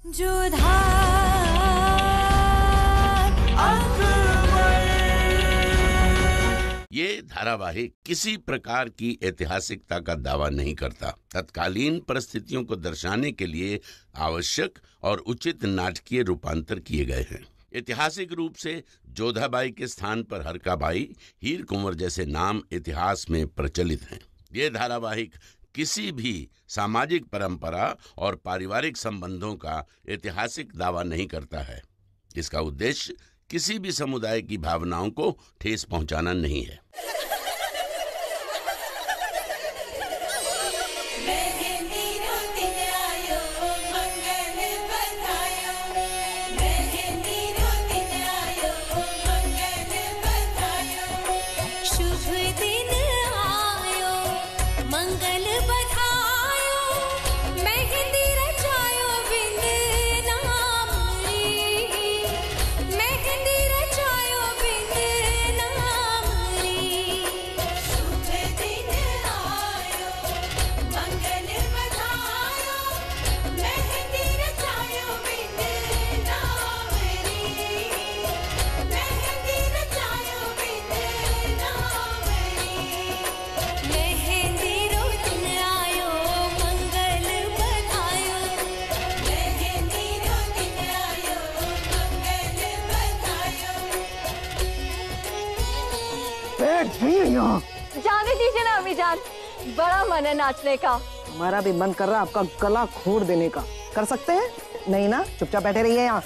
ये धारावाहिक किसी प्रकार की ऐतिहासिकता का दावा नहीं करता। तत्कालीन परिस्थितियों को दर्शाने के लिए आवश्यक और उचित नाटकीय रूपांतर किए गए हैं। ऐतिहासिक रूप से जोधाबाई के स्थान पर हरकाबाई, हीर कुंवर जैसे नाम इतिहास में प्रचलित हैं। ये धारावाहिक किसी भी सामाजिक परंपरा और पारिवारिक संबंधों का ऐतिहासिक दावा नहीं करता है। इसका उद्देश्य किसी भी समुदाय की भावनाओं को ठेस पहुंचाना नहीं है। जाने दीजिए ना अम्मी जान, बड़ा मन है नाचने का। हमारा भी मन कर रहा है आपका गला खोड़ देने का। कर सकते हैं? नहीं ना, चुपचाप बैठे रहिए यहाँ।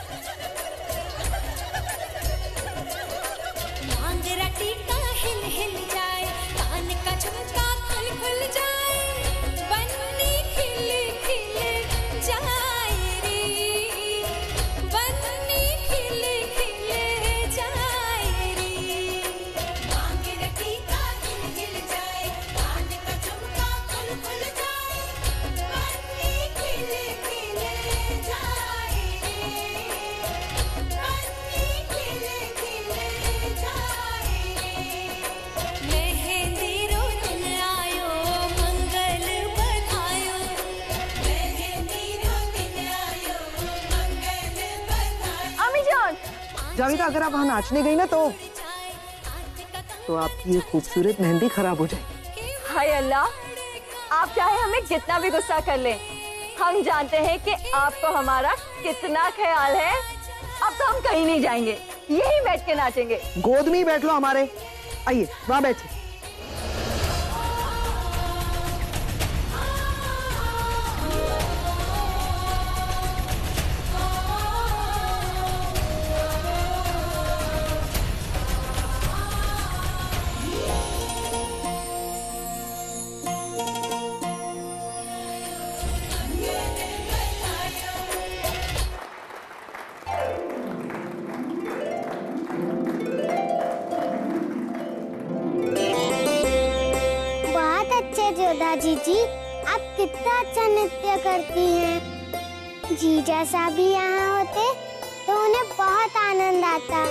जावेदा, अगर आप वहाँ नाचने गई ना तो आपकी ये खूबसूरत मेहंदी खराब हो जाएगी। हाय अल्लाह, आप चाहे हमें कितना भी गुस्सा कर लें, हम जानते हैं कि आपको हमारा कितना ख्याल है। अब तो हम कहीं नहीं जाएंगे, यहीं बैठ के नाचेंगे। गोद में ही बैठ लो हमारे। आइए वहाँ बैठिए। जीजी, आप कितना अच्छा नृत्य करती हैं। जीजा साहब भी यहाँ होते तो उन्हें बहुत आनंद आता।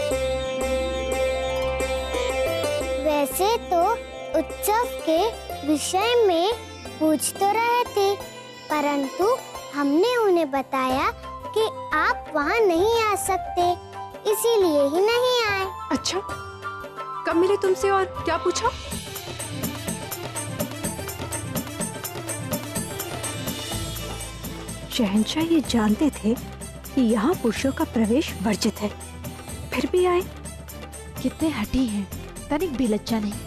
वैसे तो उत्सव के विषय में पूछ तो रहे थे, परंतु हमने उन्हें बताया कि आप वहाँ नहीं आ सकते, इसीलिए ही नहीं आए। अच्छा, कब मिले तुमसे और क्या पूछा? शहंशाह ये जानते थे कि यहाँ पुरुषों का प्रवेश वर्जित है, फिर भी आए। कितने हठी हैं, तनिक भी लज्जा नहीं।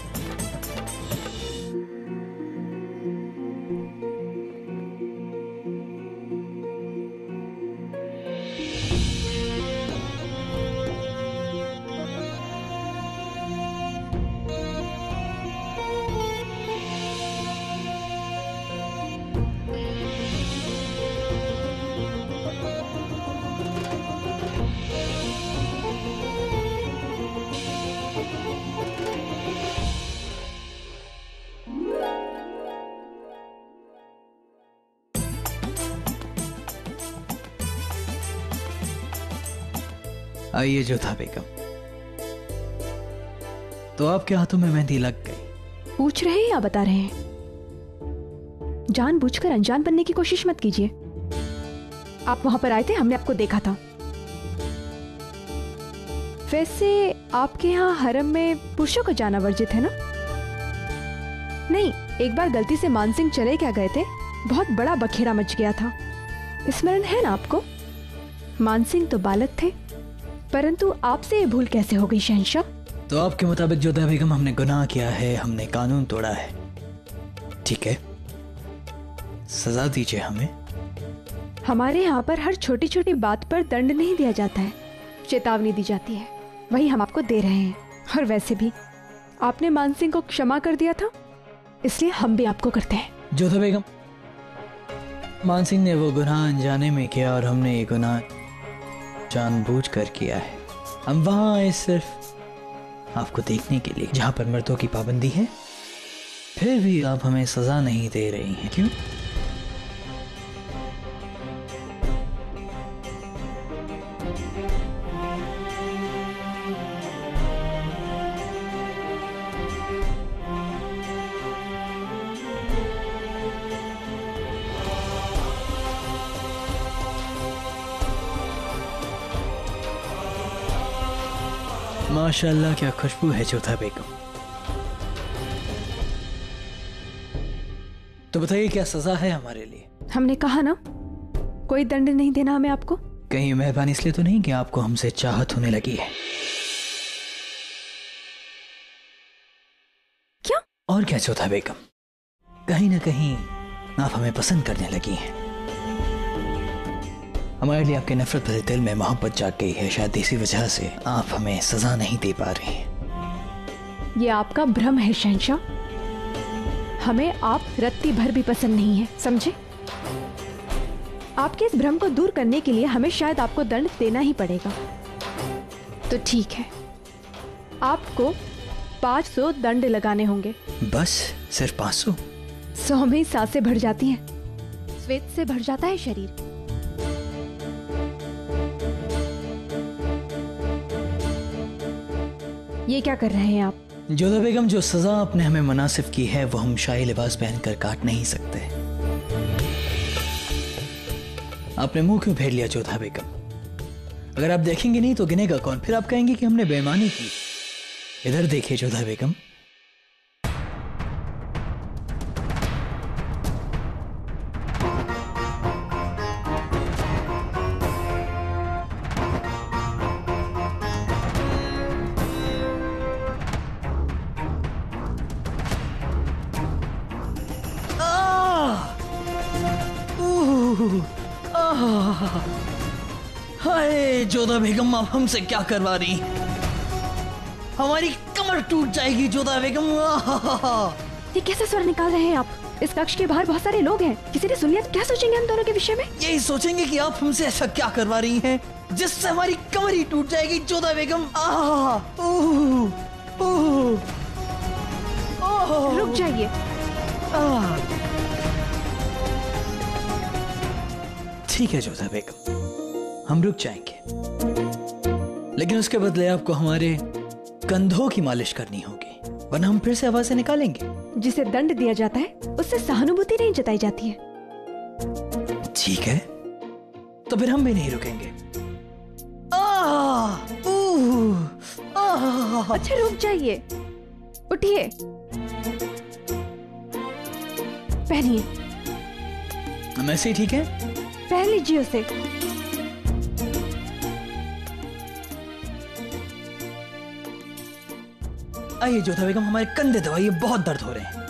आइए जोधा बेगम, तो आपके हाथों में मेहंदी लग गई। पूछ रहे हैं या बता रहे हैं? जानबूझकर अनजान बनने की कोशिश मत कीजिए। आप वहां पर आए थे, हमने आपको देखा था। वैसे आपके यहाँ हरम में पुरुषों का जाना वर्जित है ना? नहीं, एक बार गलती से मानसिंह चले क्या गए थे, बहुत बड़ा बखेड़ा मच गया था, स्मरण है ना आपको? मानसिंह तो बालक थे, परंतु आपसे ये भूल कैसे हो गई शहंशाह? तो आपके मुताबिक जोधा बेगम हमने गुनाह किया है, हमने कानून तोड़ा है, ठीक है, सजा दीजिए हमें। हमारे यहाँ पर हर छोटी छोटी बात पर दंड नहीं दिया जाता है, चेतावनी दी जाती है, वही हम आपको दे रहे हैं। और वैसे भी आपने मानसिंह को क्षमा कर दिया था, इसलिए हम भी आपको करते हैं। जोधा बेगम, मानसिंह ने वो गुनाह अनजाने में किया और हमने ये गुनाह जानबूझकर किया है। हम वहां आए सिर्फ आपको देखने के लिए, जहां पर मर्दों की पाबंदी है, फिर भी आप हमें सजा नहीं दे रही हैं, क्यों? माशाल्लाह, क्या खुशबू है जोधा बेगम। तो बताइए क्या सजा है हमारे लिए? हमने कहा ना, कोई दंड नहीं देना हमें आपको। कहीं मेहरबानी इसलिए तो नहीं कि आपको हमसे चाहत होने लगी है? क्या? और क्या जोधा बेगम, कहीं ना कहीं आप हमें पसंद करने लगी हैं। हमारे लिए आपके नफरत भरे दिल में मोहब्बत जाग गई है, शायद इसी वजह से आप हमें सजा नहीं दे पा रही हैं। ये आपका भ्रम है शहंशाह, हमें आप रत्ती भर भी पसंद नहीं है, समझे? आपके इस भ्रम को दूर करने के लिए हमें शायद आपको दंड देना ही पड़ेगा। तो ठीक है, आपको 500 दंड लगाने होंगे। बस सिर्फ 500? 100 में ही सांसें भर जाती हैं, श्वेत से भर जाता है शरीर। ये क्या कर रहे हैं आप? जोधा बेगम, जो सजा आपने हमें मुनासिब की है वो हम शाही लिबास पहनकर काट नहीं सकते। आपने मुंह क्यों फेर लिया जोधा बेगम? अगर आप देखेंगे नहीं तो गिनेगा कौन? फिर आप कहेंगे कि हमने बेईमानी की। इधर देखिए जोधा बेगम, हाय जोधा बेगम, आप हमसे क्या करवा रही? हमारी कमर टूट जाएगी जोधा बेगम। ये कैसे स्वर निकाल रहे हैं आप? इस कक्ष के बाहर बहुत सारे लोग हैं, किसी ने सुन लिया तो क्या सोचेंगे हम दोनों के विषय में? यही सोचेंगे कि आप हमसे ऐसा क्या करवा रही हैं जिससे हमारी कमर ही टूट जाएगी जोधा बेगम। रुक जाइए। ठीक है जोधा बेगम, हम रुक जाएंगे, लेकिन उसके बदले आपको हमारे कंधों की मालिश करनी होगी, वरना हम फिर से आवाजें निकालेंगे। जिसे दंड दिया जाता है उससे सहानुभूति नहीं जताई जाती है। ठीक है, तो फिर हम भी नहीं रुकेंगे। अच्छा रुक जाइए, उठिए, पहनिए। हम ऐसे ही ठीक है? पहन लीजिए उसे। आइए जोधा बेगम, हमारे कंधे दबाइए, बहुत दर्द हो रहे हैं।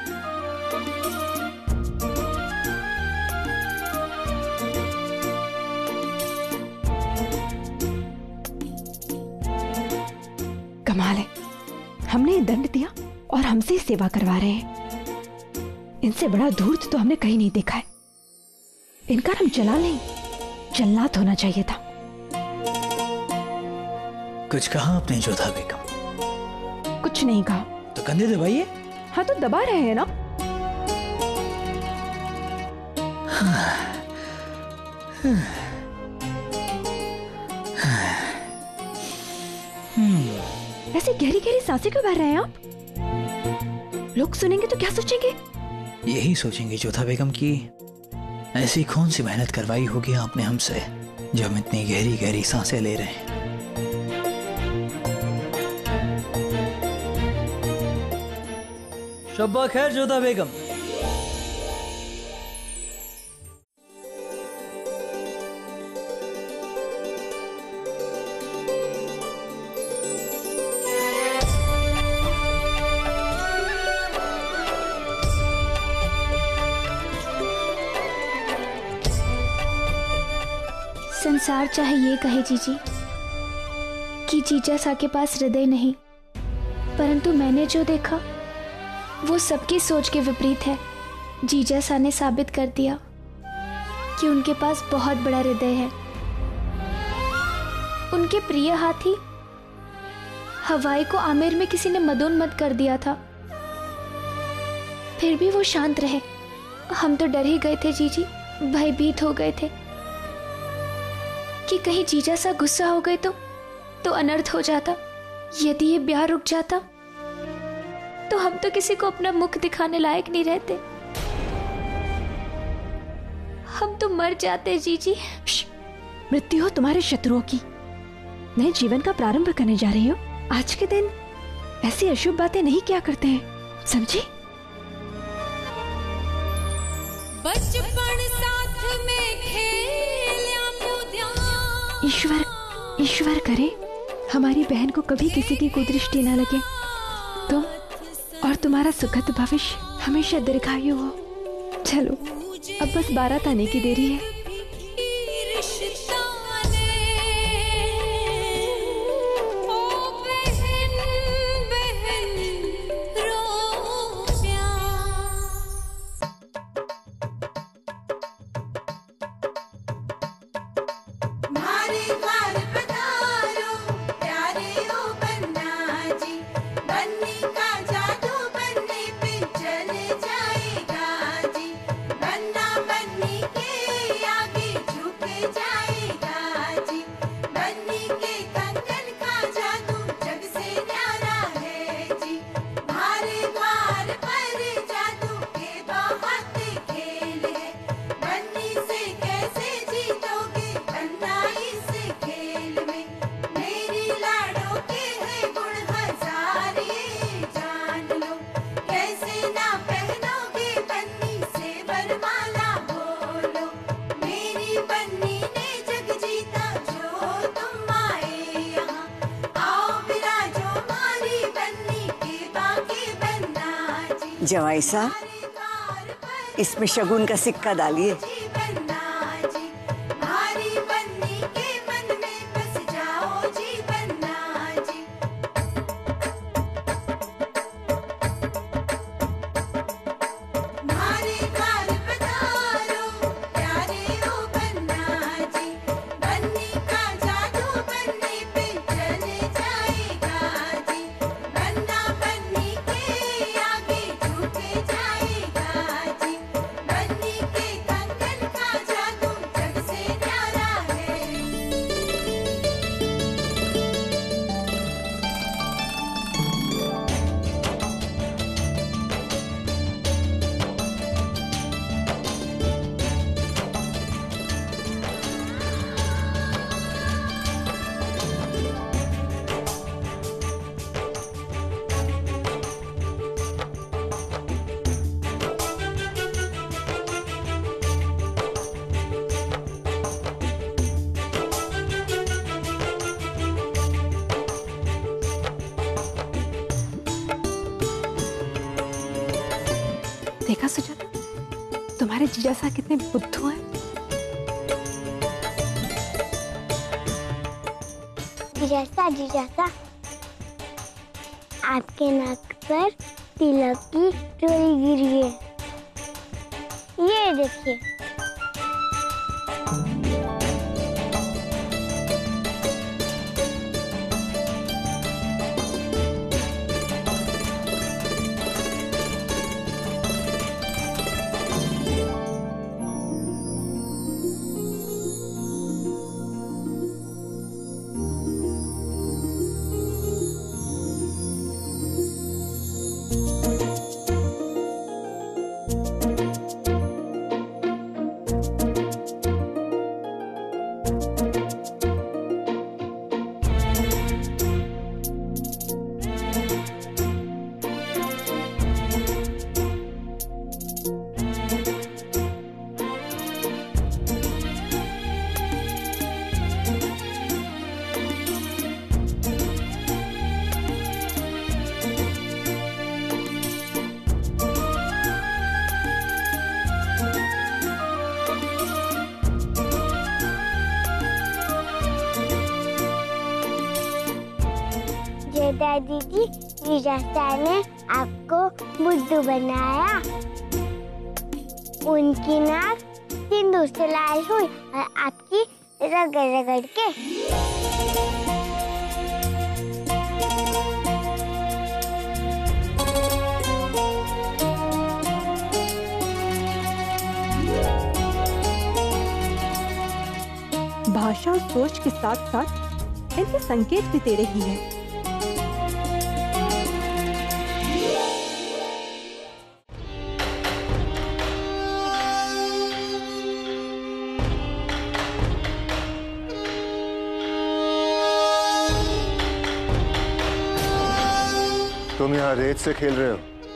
कमाल है, हमने दंड दिया और हमसे सेवा करवा रहे हैं। इनसे बड़ा धूर्त तो हमने कहीं नहीं देखा है। इनका हम चला नहीं, जल्लाद होना चाहिए था। कुछ कहा आपने जोधा बेगम? कुछ नहीं कहा। तो कंधे दबाइए। हाँ तो दबा रहे हैं ना। ऐसे गहरी गहरी सांसें क्यों भर रहे हैं आप? लोग सुनेंगे तो क्या सोचेंगे? यही सोचेंगे जोधा बेगम की ऐसी कौन सी मेहनत करवाई होगी आपने हमसे जो हम इतनी गहरी गहरी सांसें ले रहे हैं। शब्बा खैर जोधा बेगम। संसार चाहे ये कहे जीजी कि जीजा सा के पास हृदय नहीं, परंतु मैंने जो देखा वो सबकी सोच के विपरीत है। जीजा सा ने साबित कर दिया कि उनके पास बहुत बड़ा हृदय है। उनके प्रिय हाथी हवाई को आमेर में किसी ने मदोन्मत्त कर दिया था, फिर भी वो शांत रहे। हम तो डर ही गए थे जीजी, भयभीत हो गए थे कि कहीं जीजा सा गुस्सा हो गए तो अनर्थ हो जाता। यदि ये ब्याह रुक जाता तो हम तो किसी को अपना मुख दिखाने लायक नहीं रहते, हम तो मर जाते जीजी। मृत्यु हो तुम्हारे शत्रुओं की, नए जीवन का प्रारंभ करने जा रही हो। आज के दिन ऐसी अशुभ बातें नहीं किया करते हैं, समझी? बचपन साथ में खेलिया कूदिया। ईश्वर करे हमारी बहन को कभी किसी की कुदृष्टि न लगे। तुम और तुम्हारा सुखद भविष्य हमेशा दीर्घायु हो। चलो अब बस बारात आने की देरी है। जवाई साहब, इसमें शगुन का सिक्का डालिए। देखा सुजाता, तुम्हारे जीजा साहब कितने बुद्धू हैं। जीजा आपके नाक पर तिलक की डोरी गिरी है, ये देखिए। दादी जी, जीजा ने आपको बुद्धू बनाया। उनकी नाक सिंदूर से लाल हुई और आपकी रगड़ रगड़ के। भाषा और सोच के साथ साथ इनके संकेत भी दे रही है। तुम यहाँ रेत से खेल रहे हो?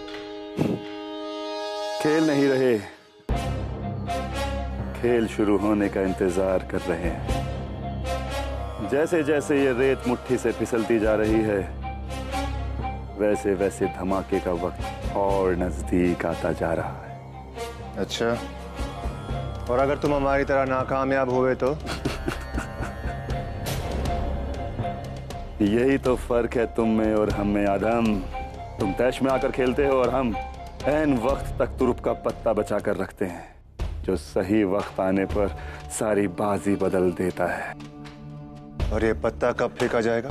खेल नहीं रहे, खेल शुरू होने का इंतजार कर रहे हैं। जैसे जैसे ये रेत मुट्ठी से फिसलती जा रही है, वैसे वैसे धमाके का वक्त और नजदीक आता जा रहा है। अच्छा, और अगर तुम हमारी तरह नाकामयाब हुए तो? यही तो फर्क है तुम में और हम में आदम। तुम तैश में आकर खेलते हो और हम ऐन वक्त तक तुरुप का पत्ता बचा कर रखते हैं, जो सही वक्त आने पर सारी बाजी बदल देता है। और ये पत्ता कब फेंका जाएगा?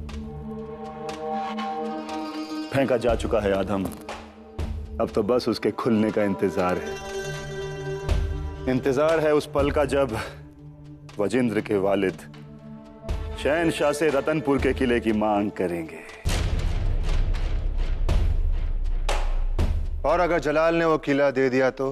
फेंका जा चुका है आदम, अब तो बस उसके खुलने का इंतजार है। इंतजार है उस पल का जब वजिंद्र के वालिद शहनशाह से रतनपुर के किले की मांग करेंगे। और अगर जलाल ने वो किला दे दिया तो?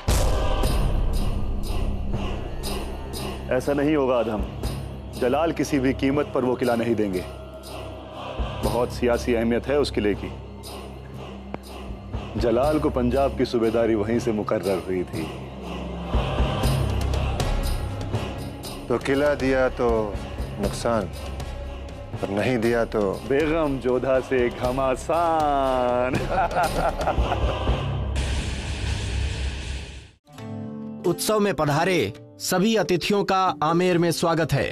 ऐसा नहीं होगा आदम, जलाल किसी भी कीमत पर वो किला नहीं देंगे। बहुत सियासी अहमियत है उस किले की। जलाल को पंजाब की सूबेदारी वहीं से मुकर्रर हुई थी। तो किला दिया तो नुकसान, और नहीं दिया तो बेगम जोधा से घमासान। उत्सव में पधारे सभी अतिथियों का आमेर में स्वागत है।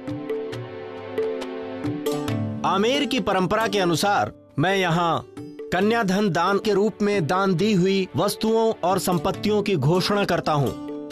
आमेर की परंपरा के अनुसार मैं यहाँ कन्याधन दान के रूप में दान दी हुई वस्तुओं और संपत्तियों की घोषणा करता हूँ।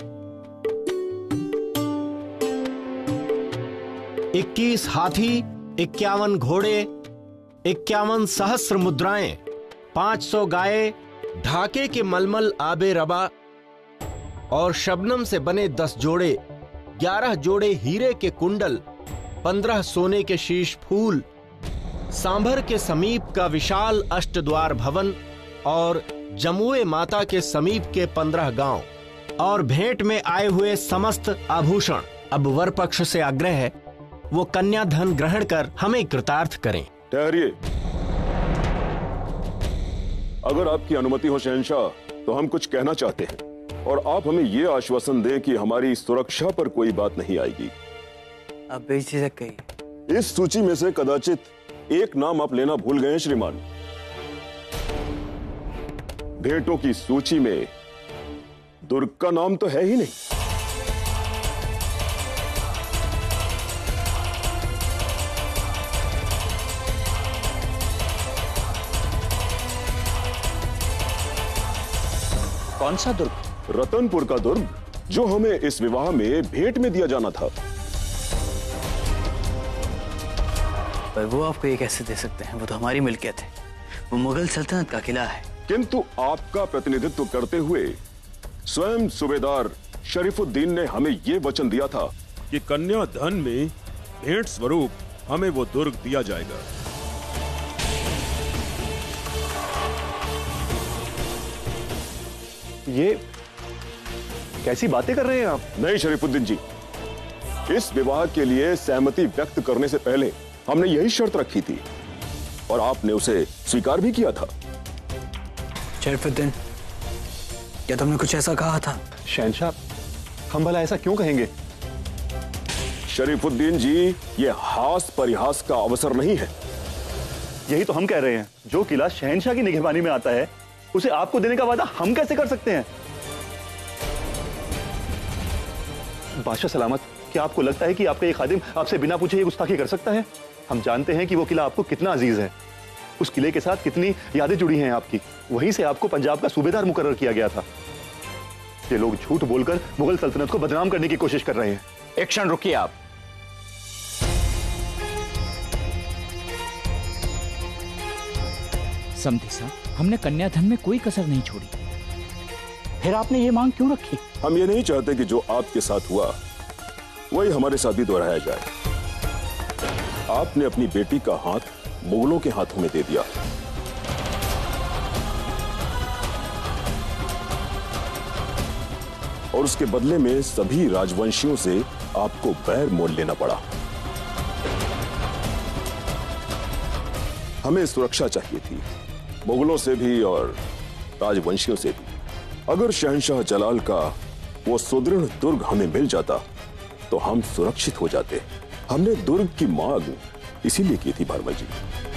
21 हाथी, 51 घोड़े, 51 सहस्र मुद्राएं, 500 गायें, ढाके के मलमल आबे रबा और शबनम से बने 10 जोड़े, 11 जोड़े हीरे के कुंडल, 15 सोने के शीश फूल, सांभर के समीप का विशाल अष्टद्वार भवन और जमुए माता के समीप के 15 गांव और भेंट में आए हुए समस्त आभूषण। अब वर पक्ष से आग्रह है वो कन्या धन ग्रहण कर हमें कृतार्थ करें। ठहरिए, अगर आपकी अनुमति हो शहंशाह, तो हम कुछ कहना चाहते हैं और आप हमें ये आश्वासन दें कि हमारी सुरक्षा पर कोई बात नहीं आएगी। अब बेझिझक कहिए। इस सूची में से कदाचित एक नाम आप लेना भूल गए हैं श्रीमान। भेंटों की सूची में दुर्ग का नाम तो है ही नहीं। कौन सा दुर्ग? रतनपुर का दुर्ग, जो हमें इस विवाह में भेंट में दिया जाना था। पर वो आपको ये कैसे दे सकते हैं? वो तो हमारी मिल्कियत है, वो मुगल सल्तनत का किला है। किंतु आपका प्रतिनिधित्व करते हुए स्वयं सूबेदार शरीफुद्दीन ने हमें ये वचन दिया था कि कन्या धन में भेंट स्वरूप हमें वो दुर्ग दिया जाएगा। ये कैसी बातें कर रहे हैं आप? नहीं शरीफुद्दीन जी, इस विवाह के लिए सहमति व्यक्त करने से पहले हमने यही शर्त रखी थी और आपने उसे स्वीकार भी किया था। शरीफुद्दीन, क्या तुमने कुछ ऐसा कहा था? शहंशाह, हम भला ऐसा क्यों कहेंगे? शरीफुद्दीन जी, ये हास परिहास का अवसर नहीं है। यही तो हम कह रहे हैं, जो किला शहंशाह की निगहबानी में आता है उसे आपको देने का वादा हम कैसे कर सकते हैं? बादशाह सलामत, क्या आपको लगता है कि आपका ये खादिम आपसे बिना पूछे ये गुस्ताखी कर सकता है? हम जानते हैं कि वो किला आपको कितना अजीज है, उस किले के साथ कितनी यादें जुड़ी हैं आपकी। वहीं से आपको पंजाब का सूबेदार मुकर्रर किया गया था। ये लोग झूठ बोलकर मुगल सल्तनत को बदनाम करने की कोशिश कर रहे हैं। एक क्षण रुकिए आप। समधी साहब, हमने कन्याधन में कोई कसर नहीं छोड़ी। फिर आपने ये मांग क्यों रखी? हम ये नहीं चाहते कि जो आपके साथ हुआ वही हमारे साथ भी दोहराया जाए। आपने अपनी बेटी का हाथ मुगलों के हाथों में दे दिया और उसके बदले में सभी राजवंशियों से आपको बैर मोल लेना पड़ा। हमें सुरक्षा चाहिए थी, मुगलों से भी और राजवंशियों से भी। अगर शहंशाह जलाल का वो सुदृढ़ दुर्ग हमें मिल जाता तो हम सुरक्षित हो जाते। हमने दुर्ग की मांग इसीलिए की थी भारमल जी।